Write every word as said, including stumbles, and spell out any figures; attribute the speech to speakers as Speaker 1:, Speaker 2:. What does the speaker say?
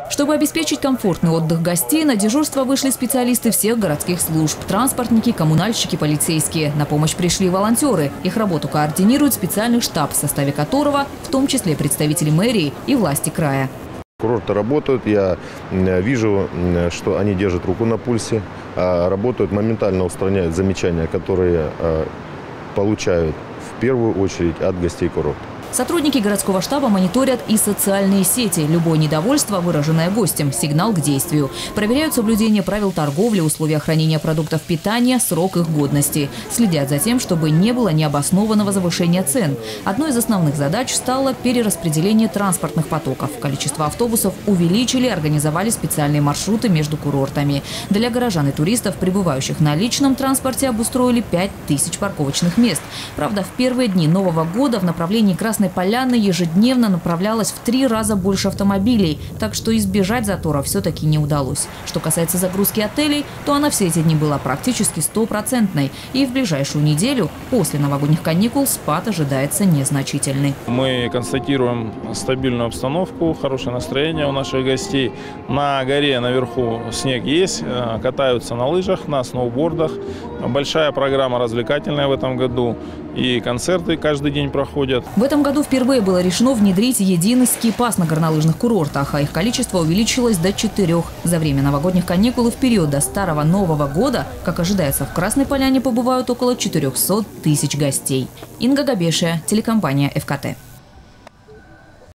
Speaker 1: Чтобы обеспечить комфортный отдых гостей, на дежурство вышли специалисты всех городских служб – транспортники, коммунальщики, полицейские. На помощь пришли волонтеры. Их работу координирует специальный штаб, в составе которого в том числе представители мэрии и власти края.
Speaker 2: Курорты работают, я вижу, что они держат руку на пульсе, работают, моментально устраняют замечания, которые получают в первую очередь от гостей курорта.
Speaker 1: Сотрудники городского штаба мониторят и социальные сети. Любое недовольство, выраженное гостем, сигнал к действию. Проверяют соблюдение правил торговли, условия хранения продуктов питания, срок их годности. Следят за тем, чтобы не было необоснованного завышения цен. Одной из основных задач стало перераспределение транспортных потоков. Количество автобусов увеличили, организовали специальные маршруты между курортами. Для горожан и туристов, прибывающих на личном транспорте, обустроили пять тысяч парковочных мест. Правда, в первые дни Нового года в направлении Красной Поляны ежедневно направлялось в три раза больше автомобилей, так что избежать затора все-таки не удалось. Что касается загрузки отелей, то она все эти дни была практически стопроцентной. И в ближайшую неделю, после новогодних каникул, спад ожидается незначительный.
Speaker 3: Мы констатируем стабильную обстановку, хорошее настроение у наших гостей. На горе наверху снег есть, катаются на лыжах, на сноубордах. Большая программа развлекательная в этом году. И концерты каждый день проходят.
Speaker 1: В этом году впервые было решено внедрить единый ски-пас на горнолыжных курортах, а их количество увеличилось до четырех. За время новогодних каникул и в период до Старого Нового года, как ожидается, в Красной Поляне побывают около четырёхсот тысяч гостей. Инга Габешия, телекомпания эф ка тэ.